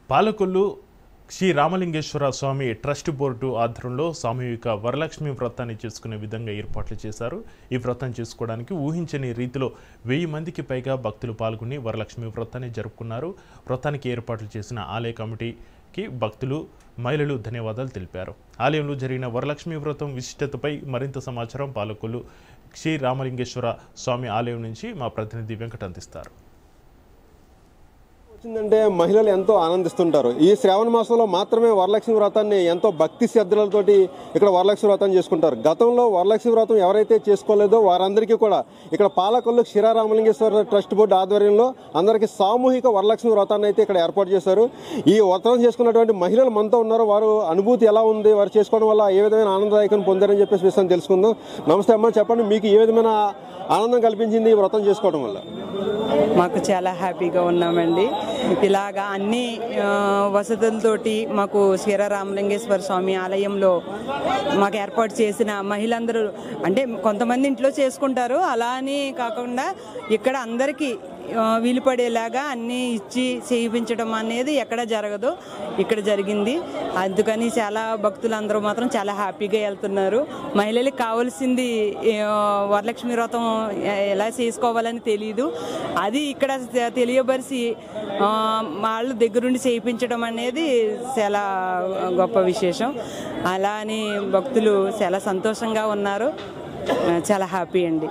Palakollu Sri Ramalingeswara Swamy trust board ఆధ్వర్యంలో సామూహిక వరలక్ష్మి వ్రతాన్ని చేసుకునే విధంగా ఏర్పాట్లు చేశారు. ఈ వ్రతం చేసుకోవడానికి ఊహించని రీతిలో 1000 మందికి పైగా భక్తులు పాల్గొని వరలక్ష్మి వ్రతాన్ని జరుపుకున్నారు. వ్రతానికి ఏర్పాట్లు చేసిన ఆలయ కమిటీకి భక్తులు, మహిళలు ధన్యవాదాలు తెలిపారు. ఆలయంలో జరిగిన వరలక్ష్మి వ్రతం విశిష్టతపై మరింత సమాచారం పాలకొల్లు శ్రీ రామలింగేశ్వర స్వామి ఆలయం నుంచి మా ప్రతినిధి వెంకట అందిస్తారు. వచ్చిందంటే మహిళలు ఎంతో ఆనందిస్తుంటారు. ఈ శ్రావణ మాసంలో మాత్రమే వరలక్ష్మి వ్రతాన్ని ఎంతో భక్తి శ్రద్ధలతోటి ఇక్కడ వరలక్ష్మి వ్రతం చేసుకుంటారు. గతంలో వరలక్ష్మి వ్రతం ఎవరైతే చేసుకోలేదో వారందరికీ కూడా ఇక్కడ పాలకొల్లు శ్రీ రామలింగేశ్వర ట్రస్ట్ బోర్డు ఆధ్వర్యంలో అందరికీ సామూహిక వరలక్ష్మి వ్రతాన్ని అయితే ఇక్కడ ఏర్పాటు చేశారు. ఈ వ్రతం చేసుకున్నటువంటి మహిళలు మనతో ఉన్నారు. వారు అనుభూతి ఎలా ఉంది, వారు చేసుకోవడం వల్ల ఏ విధమైన ఆనందదాయకం పొందారని చెప్పేసి విషయం తెలుసుకుందాం. నమస్తే అమ్మ, చెప్పండి, మీకు ఏ విధమైన ఆనందం కల్పించింది ఈ వ్రతం చేసుకోవడం వల్ల? మాకు చాలా హ్యాపీగా ఉన్నామండి. ఇలాగా అన్ని వసతులతోటి మాకు శ్రీ రామలింగేశ్వర స్వామి ఆలయంలో మాకు ఏర్పాటు చేసిన మహిళలందరూ, అంటే కొంతమంది ఇంట్లో చేసుకుంటారు, అలా అని కాకుండా ఇక్కడ అందరికీ వీలు పడేలాగా అన్నీ ఇచ్చి చేయించడం అనేది ఎక్కడ జరగదు, ఇక్కడ జరిగింది. అందుకని చాలా భక్తులందరూ మాత్రం చాలా హ్యాపీగా వెళ్తున్నారు. మహిళలకు కావాల్సింది వరలక్ష్మి వ్రతం ఎలా చేసుకోవాలని తెలియదు, అది ఇక్కడ తెలియబరిచి వాళ్ళ దగ్గరుండి చేయించడం అనేది చాలా గొప్ప విశేషం. అలా అని భక్తులు చాలా సంతోషంగా ఉన్నారు. చాలా హ్యాపీ అండి.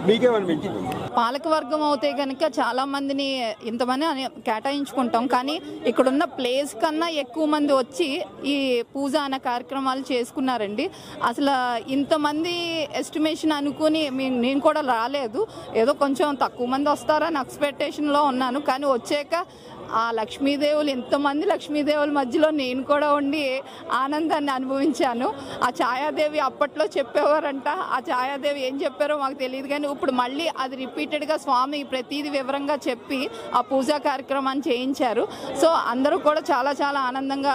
మేమైతే పాలకవర్గం అవుతే కనుక చాలా మందిని ఇంతమంది కేటాయించుకుంటాం, కానీ ఇక్కడున్న ప్లేస్ కన్నా ఎక్కువ మంది వచ్చి ఈ పూజ అనే కార్యక్రమాలు చేసుకున్నారండి. అసలు ఇంతమంది ఎస్టిమేషన్ అనుకుని నేను కూడా రాలేదు, ఏదో కొంచెం తక్కువ మంది వస్తారని ఎక్స్పెక్టేషన్లో ఉన్నాను. కానీ వచ్చాక ఆ లక్ష్మీదేవులు, ఎంతమంది లక్ష్మీదేవుల మధ్యలో నేను కూడా ఉండి ఆనందాన్ని అనుభవించాను. ఆ ఛాయాదేవి అప్పట్లో చెప్పేవారంట, ఆ ఛాయాదేవి ఏం చెప్పారో మాకు తెలియదు, కానీ ఇప్పుడు మళ్ళీ అది రిపీటెడ్గా స్వామి ప్రతిదీ వివరంగా చెప్పి ఆ పూజా కార్యక్రమాన్ని చేయించారు. సో అందరూ కూడా చాలా చాలా ఆనందంగా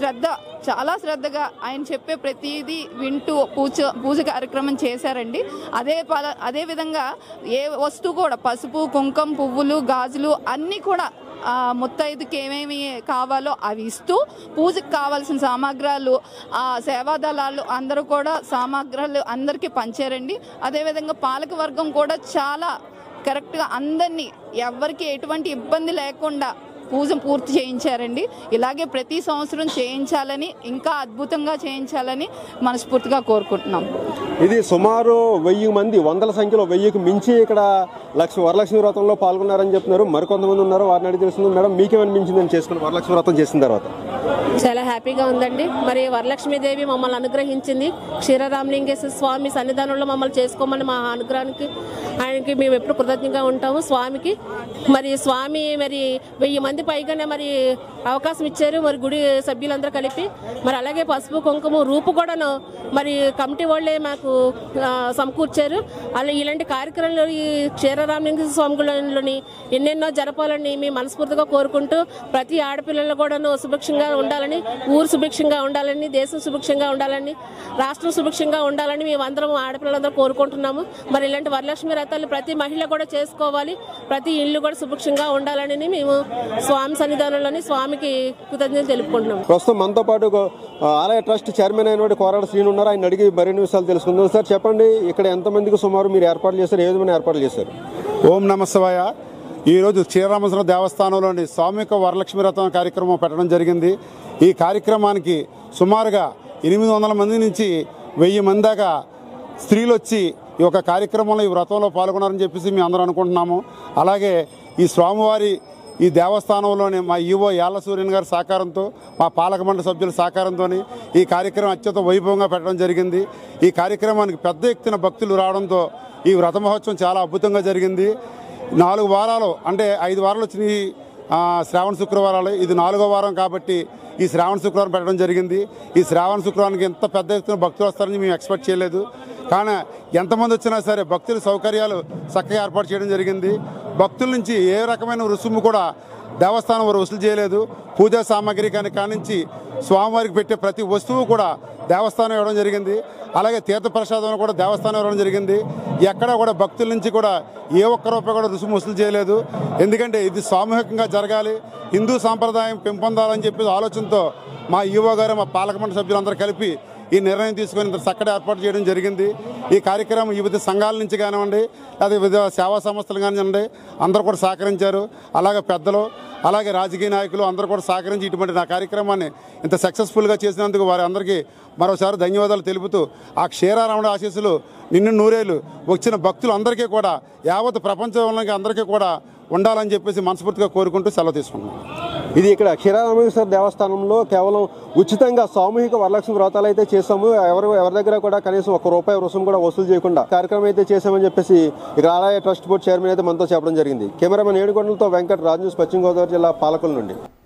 చాలా శ్రద్ధగా ఆయన చెప్పే ప్రతిదీ వింటూ పూజ కార్యక్రమం చేశారండి. అదే విధంగా ఏ వస్తువు కూడా పసుపు, కుంకుమ, పువ్వులు, గాజులు అన్నీ కూడా ముత్తైదుకి ఏమేమి కావాలో అవి ఇస్తూ పూజకు కావాల్సిన సామాగ్రాలు సేవాదళాలు అందరూ కూడా సామాగ్రాలు అందరికీ పంచారండి. అదేవిధంగా పాలకవర్గం కూడా చాలా కరెక్ట్గా అందరినీ ఎవరికి ఎటువంటి ఇబ్బంది లేకుండా పూజ పూర్తి చేయించారండి. ఇలాగే ప్రతి సంవత్సరం చేయించాలని, ఇంకా అద్భుతంగా చేయించాలని మనస్ఫూర్తిగా కోరుకుంటున్నాం. ఇది సుమారు 1000 మంది, వందల సంఖ్యలో 1000కి మించి ఇక్కడ వరలక్ష్మి వ్రతంలో పాల్గొన్నారని చెప్తున్నారు. మరికొంతమంది ఉన్నారు, వారిని అడిగి తెలుస్తుంది. మేడం, మీకేమనిపించిందని చేసుకుని వరలక్ష్మి వ్రతం చేసిన తర్వాత? చాలా హ్యాపీగా ఉందండి. మరి వరలక్ష్మీదేవి మమ్మల్ని అనుగ్రహించింది. క్షీరరామలింగేశ్వర స్వామి సన్నిధానంలో మమ్మల్ని చేసుకోమని మా అనుగ్రహానికి ఆయనకి మేము ఎప్పుడు కృతజ్ఞంగా ఉంటాము స్వామికి. మరి స్వామి 1000 మంది పైగానే మరి అవకాశం ఇచ్చారు, మరి గుడి సభ్యులందరూ కలిపి. మరి అలాగే పసుపు, కుంకుమ, రూపు కూడాను మరి కమిటీ వాళ్ళే మాకు సమకూర్చారు. అలా ఇలాంటి కార్యక్రమాలు ఈ క్షీరరామలింగేశ్వర స్వామి గుడిలోని ఎన్నెన్నో జరపాలని మేము మనస్ఫూర్తిగా కోరుకుంటూ, ప్రతి ఆడపిల్లలు కూడాను సుభిక్షంగా ఉండాలని, ఊరు సుభిక్షంగా ఉండాలని, దేశం సుభిక్షంగా ఉండాలని, రాష్ట్రం సుభిక్షంగా ఉండాలని మేము అందరం ఆడపిల్లలందరూ కోరుకుంటున్నాము. మరి ఇలాంటి వరలక్ష్మి వ్రతాలు ప్రతి మహిళ కూడా చేసుకోవాలి, ప్రతి ఇల్లు కూడా సుభిక్షంగా ఉండాలని మేము స్వామి సన్నిధానంలోని స్వామికి కృతజ్ఞతలు తెలుపుకుంటున్నాం. ప్రస్తుతం మనతో పాటు ఆలయ ట్రస్ట్ చైర్మన్ అయినటువంటి కోరాడ శ్రీను ఉన్నారు. ఆయన అడిగి మరిన్ని విషయాలు తెలుసుకుందాం. సార్, చెప్పండి, ఇక్కడ ఎంతమందికి సుమారు మీరు ఏర్పాట్లు చేశారు, ఏ విధమైన ఏర్పాట్లు చేశారు? ఓం నమః శివాయ. ఈరోజు శ్రీరామేశ్వర దేవస్థానంలోని సామూహిక వరలక్ష్మి వ్రతం కార్యక్రమం పెట్టడం జరిగింది. ఈ కార్యక్రమానికి సుమారుగా 800 మంది నుంచి 1000 మంది దాకా స్త్రీలు వచ్చి ఈ యొక్క కార్యక్రమంలో, ఈ వ్రతంలో పాల్గొన్నారని చెప్పేసి మేము అందరూ అనుకుంటున్నాము. అలాగే ఈ స్వామివారి ఈ దేవస్థానంలోని మా ఈవో యాళ్ళ సూర్యన్ గారి సహకారంతో, మా పాలక మండలి సభ్యుల సహకారంతో ఈ కార్యక్రమం అత్యంత వైభవంగా పెట్టడం జరిగింది. ఈ కార్యక్రమానికి పెద్ద ఎత్తున భక్తులు రావడంతో ఈ వ్రత మహోత్సవం చాలా అద్భుతంగా జరిగింది. 4 వారాలు, అంటే 5 వారాలు వచ్చినాయి శ్రావణ శుక్రవారాలు, ఇది 4వ వారం కాబట్టి ఈ శ్రావణ శుక్రవారం పెట్టడం జరిగింది. ఈ శ్రావణ శుక్రవారానికి ఎంత పెద్ద ఎత్తున భక్తులు వస్తారని మేము ఎక్స్పెక్ట్ చేయలేదు. కానీ ఎంతమంది వచ్చినా సరే భక్తుల సౌకర్యాలు చక్కగా ఏర్పాటు చేయడం జరిగింది. భక్తుల నుంచి ఏ రకమైన రుసుము కూడా దేవస్థానం వారు వసూలు చేయలేదు. పూజా సామాగ్రి కానించి స్వామివారికి పెట్టే ప్రతి వస్తువు కూడా దేవస్థానం ఇవ్వడం జరిగింది. అలాగే తీర్థప్రసాదం కూడా దేవస్థానం ఇవ్వడం జరిగింది. ఎక్కడ కూడా భక్తుల నుంచి కూడా ఏ ఒక్క రూపాయి కూడా రుసుము వసూలు చేయలేదు. ఎందుకంటే ఇది సామూహికంగా జరగాలి, హిందూ సాంప్రదాయం పెంపొందాలని చెప్పి ఆలోచనతో మా ఈవో గారు, మా పాలక మండలి సభ్యులందరూ కలిపి ఈ నిర్ణయం తీసుకొని ఇంత చక్కటి ఏర్పాటు చేయడం జరిగింది. ఈ కార్యక్రమం వివిధ సంఘాల నుంచి కానివ్వండి, లేదా వివిధ సేవా సంస్థలు కానివ్వండి, అందరూ కూడా సహకరించారు. అలాగే పెద్దలు, అలాగే రాజకీయ నాయకులు అందరూ కూడా సహకరించి ఇటువంటి నా కార్యక్రమాన్ని ఇంత సక్సెస్ఫుల్గా చేసినందుకు వారి అందరికీ మరోసారి ధన్యవాదాలు తెలుపుతూ, ఆ క్షీరారాముడి ఆశీస్సులు నిన్ను నూరేళ్ళు వచ్చిన భక్తులందరికీ కూడా, యావత్ ప్రపంచంలోకి అందరికీ కూడా ఉండాలని చెప్పేసి మనస్ఫూర్తిగా కోరుకుంటూ సెలవు తీసుకుంటున్నాను. ఇది ఇక్కడ క్షీరారామేశ్వర దేవస్థానంలో కేవలం ఉచితంగా సామూహిక వరలక్ష్మి వ్రతాలు అయితే చేసాము. ఎవరి దగ్గర కూడా కనీసం ₹1 రుసుము కూడా వసూలు చేయకుండా కార్యక్రమం అయితే చేశామని చెప్పేసి ఇక్కడ ఆలయ ట్రస్ట్ బోర్డు చైర్మన్ అయితే మనతో చెప్పడం జరిగింది. కెమెరామెన్ ఏడుగొండలతో వెంకట్, రాజ్ న్యూస్, పశ్చిమ గోదావరి జిల్లా పాలకుల నుండి.